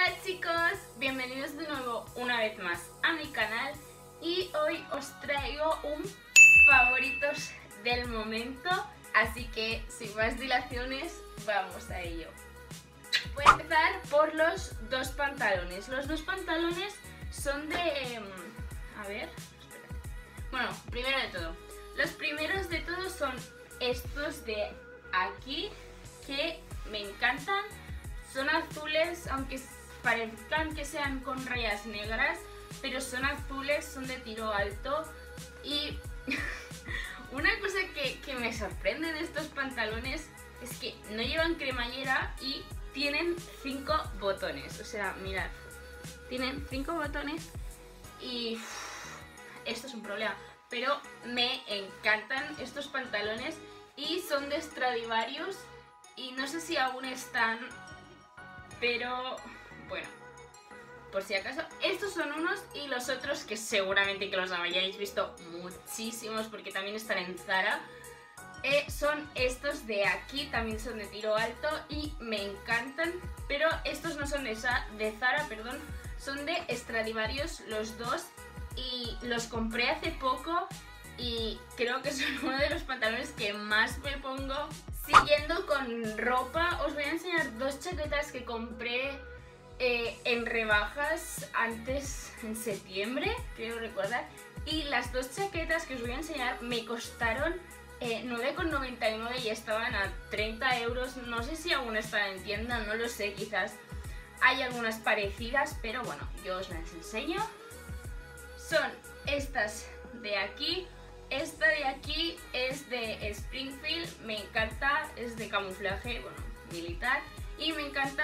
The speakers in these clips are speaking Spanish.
Hola chicos, bienvenidos de nuevo una vez más a mi canal y hoy os traigo un favoritos del momento, así que sin más dilaciones vamos a ello. Voy a empezar por los dos pantalones. Los dos pantalones son de... a ver, espérate. Bueno, primero de todo, los primeros de todos son estos de aquí que me encantan. Son azules, aunque parezcan que sean con rayas negras, pero son azules, son de tiro alto. Y una cosa que me sorprende de estos pantalones es que no llevan cremallera y tienen 5 botones. O sea, mirad, tienen 5 botones y esto es un problema. Pero me encantan estos pantalones y son de Stradivarius y no sé si aún están, pero bueno, por si acaso, estos son unos y los otros que seguramente que los hayáis visto muchísimos porque también están en Zara. Son estos de aquí, también son de tiro alto y me encantan, pero estos no son de Zara, perdón, son de Stradivarius los dos y los compré hace poco y creo que son uno de los pantalones que más me pongo. Siguiendo con ropa, os voy a enseñar dos chaquetas que compré en rebajas antes, en septiembre, creo recordar. Y las dos chaquetas que os voy a enseñar me costaron 9,99 y estaban a 30 euros. No sé si aún están en tienda, no lo sé, quizás hay algunas parecidas, pero bueno, yo os las enseño. Son estas de aquí. Esta de aquí es de Springfield, me encanta, es de camuflaje, bueno, militar. Y me encanta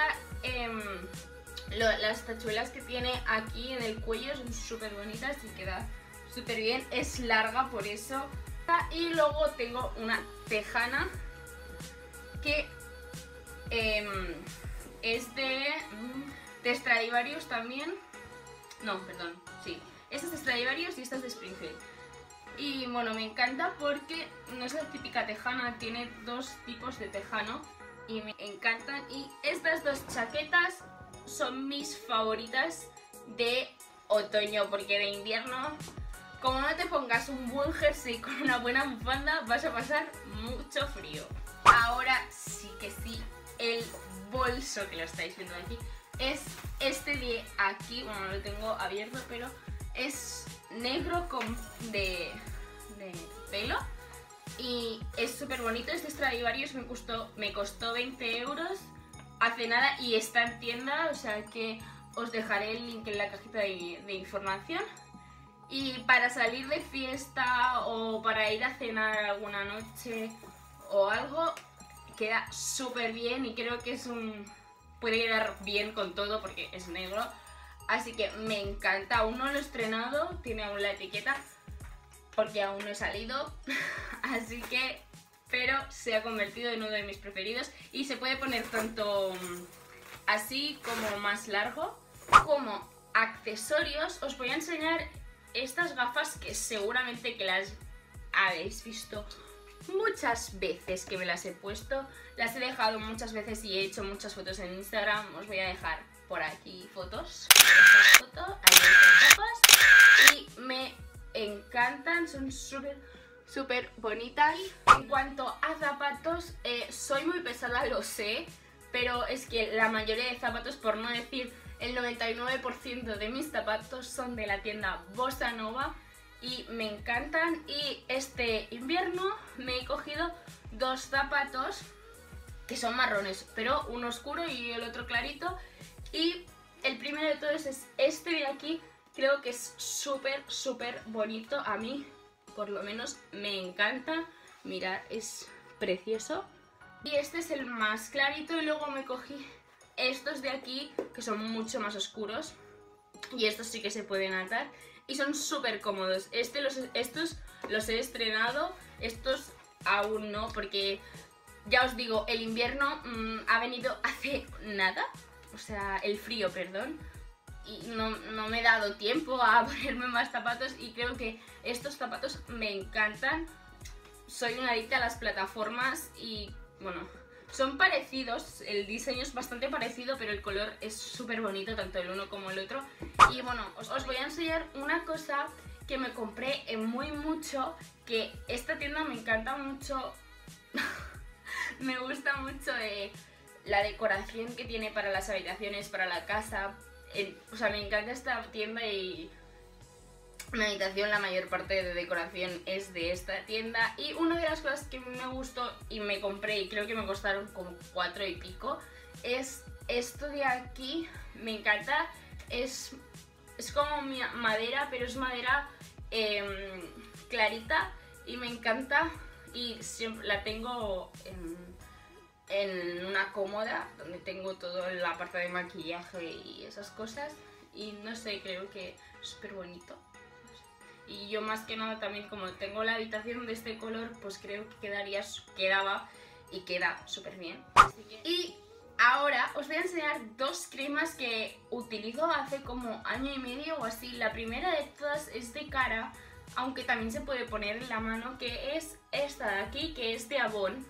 las tachuelas que tiene aquí en el cuello, son súper bonitas y queda súper bien. Es larga por eso. Y luego tengo una tejana que es de Stradivarius también. No, perdón, sí. Esta es de Stradivarius y esta es de Springfield. Y bueno, me encanta porque no es la típica tejana, tiene dos tipos de tejano y me encantan. Y estas dos chaquetas son mis favoritas de otoño, porque de invierno, como no te pongas un buen jersey con una buena bufanda, vas a pasar mucho frío. Ahora sí que sí, el bolso que lo estáis viendo aquí es este de aquí, bueno, no lo tengo abierto, pero es negro de pelo y es súper bonito. Este Stradivarius me costó 20 euros hace nada y está en tienda, o sea que os dejaré el link en la cajita de información. Y para salir de fiesta o para ir a cenar alguna noche o algo, queda súper bien y creo que puede quedar bien con todo porque es negro. Así que me encanta, aún no lo he estrenado, tiene aún la etiqueta porque aún no he salido, así que, pero se ha convertido en uno de mis preferidos y se puede poner tanto así como más largo. Como accesorios os voy a enseñar estas gafas que seguramente que las habéis visto muchas veces que me las he puesto, las he dejado muchas veces y he hecho muchas fotos en Instagram. Os voy a dejar por aquí fotos. Esta foto, ahí están gafas y me encantan, son súper bonitas. En cuanto a zapatos, soy muy pesada, lo sé, pero es que la mayoría de zapatos, por no decir el 99% de mis zapatos, son de la tienda Bossa Nova y me encantan. Y este invierno me he cogido dos zapatos que son marrones, pero uno oscuro y el otro clarito. Y el primero de todos es este de aquí. Creo que es súper bonito. A mí, por lo menos, me encanta. Mirad, es precioso. Y este es el más clarito. Y luego me cogí estos de aquí, que son mucho más oscuros. Y estos sí que se pueden atar. Y son súper cómodos. Estos los he estrenado. Estos aún no, porque ya os digo, el invierno ha venido hace nada. O sea, el frío, perdón. Y no me he dado tiempo a ponerme más zapatos y creo que estos zapatos me encantan. Soy una adicta a las plataformas y bueno, Son parecidos, el diseño es bastante parecido, pero el color es súper bonito, tanto el uno como el otro. Y bueno, os voy a enseñar una cosa que me compré en Muy Mucho, que esta tienda me encanta mucho. Me gusta mucho la decoración que tiene para las habitaciones, para la casa. O sea, me encanta esta tienda y mi habitación, la mayor parte de decoración es de esta tienda. Y una de las cosas que me gustó y me compré, y creo que me costaron como 4 y pico, es esto de aquí. Me encanta, es como madera, pero es madera clarita y me encanta. Y siempre la tengo en una cómoda donde tengo toda la parte de maquillaje y esas cosas. Y no sé, creo que es súper bonito. Y yo más que nada también, como tengo la habitación de este color, pues creo que quedaba y queda súper bien. Y ahora os voy a enseñar dos cremas que utilizo hace como año y medio o así. La primera de todas es de cara, aunque también se puede poner en la mano, que es esta de aquí, que es de Avon.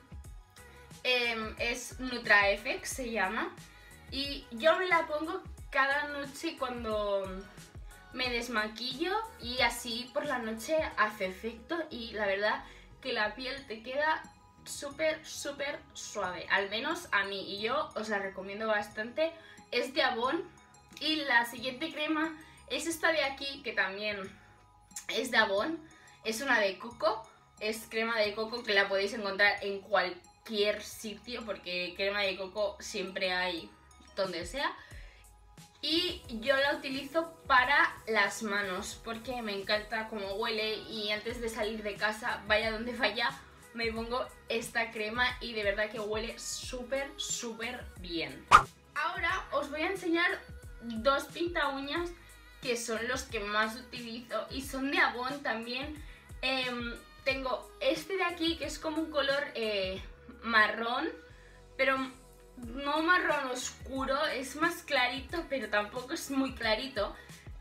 Es NutraFX, se llama. Y yo me la pongo cada noche cuando me desmaquillo y así por la noche hace efecto y la verdad que la piel te queda súper suave, al menos a mí, y yo os la recomiendo bastante. Es de Avon. Y la siguiente crema es esta de aquí, que también es de Avon, es una de coco, es crema de coco que la podéis encontrar en cualquier sitio porque crema de coco siempre hay donde sea. Y yo la utilizo para las manos porque me encanta cómo huele y antes de salir de casa, vaya donde vaya, me pongo esta crema y de verdad que huele súper bien. Ahora os voy a enseñar dos pinta uñas que son los que más utilizo y son de Avon también. Tengo este de aquí que es como un color marrón, pero no marrón oscuro, es más clarito, pero tampoco es muy clarito.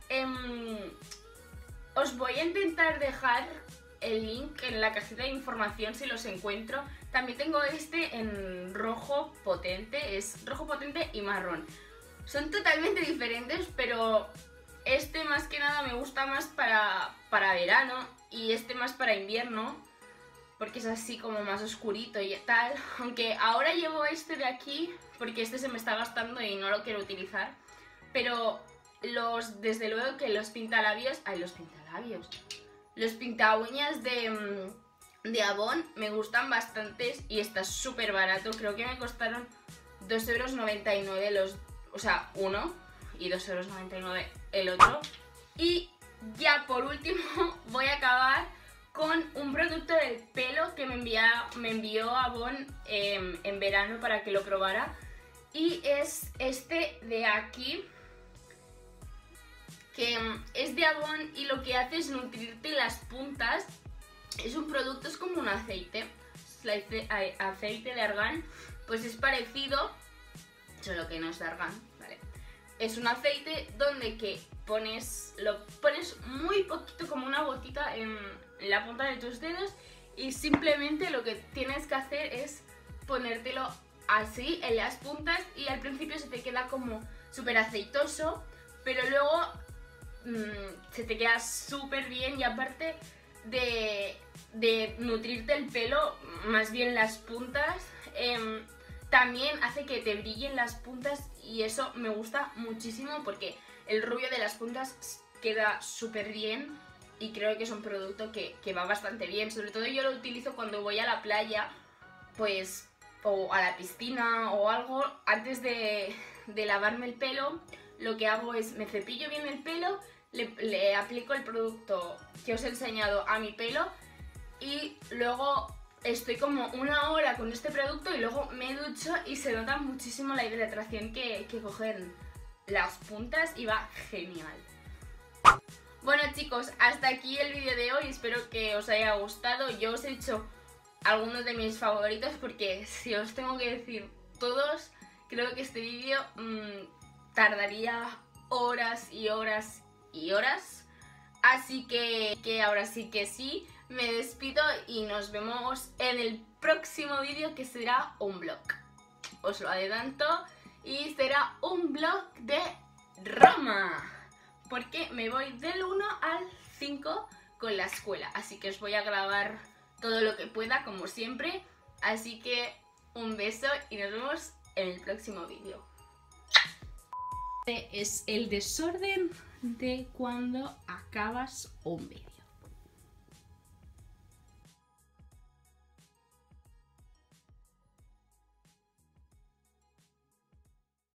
Os voy a intentar dejar el link en la cajita de información si los encuentro. También tengo este en rojo potente, es rojo potente y marrón. Son totalmente diferentes, pero este más que nada me gusta más para verano y este más para invierno, porque es así como más oscurito y tal. Aunque ahora llevo este de aquí porque este se me está gastando y no lo quiero utilizar. Pero desde luego que los pintalabios... ¡Ay, los pintalabios! Los pinta uñas de Avon me gustan bastantes y está súper barato. Creo que me costaron 2,99 €, o sea, uno, y 2,99 € el otro. Y ya por último voy a acabar con un producto del pelo que me envió Avon en verano para que lo probara. Y es este de aquí, que es de Avon y lo que hace es nutrirte las puntas. Es un producto, es como un aceite, aceite de argán, pues es parecido, solo que no es de argán, ¿vale? Es un aceite donde que lo pones muy poquito, como una gotita en la punta de tus dedos, y simplemente lo que tienes que hacer es ponértelo así en las puntas y al principio se te queda como súper aceitoso, pero luego se te queda súper bien y aparte de nutrirte el pelo, más bien las puntas, también hace que te brillen las puntas y eso me gusta muchísimo porque el rubio de las puntas queda súper bien y creo que es un producto que va bastante bien. Sobre todo yo lo utilizo cuando voy a la playa, pues, o a la piscina o algo. Antes de lavarme el pelo, lo que hago es me cepillo bien el pelo, le aplico el producto que os he enseñado a mi pelo y luego estoy como una hora con este producto y luego me ducho y se nota muchísimo la hidratación que cogen las puntas y va genial. Bueno chicos, hasta aquí el vídeo de hoy, espero que os haya gustado. Yo os he hecho algunos de mis favoritos porque si os tengo que decir todos, creo que este vídeo tardaría horas y horas y horas. Así que ahora sí que sí, me despido y nos vemos en el próximo vídeo que será un vlog. os lo adelanto, y será un vlog de Roma, porque me voy del 1 al 5 con la escuela, así que os voy a grabar todo lo que pueda, como siempre, así que un beso y nos vemos en el próximo vídeo. Este es el desorden de cuando acabas un vídeo.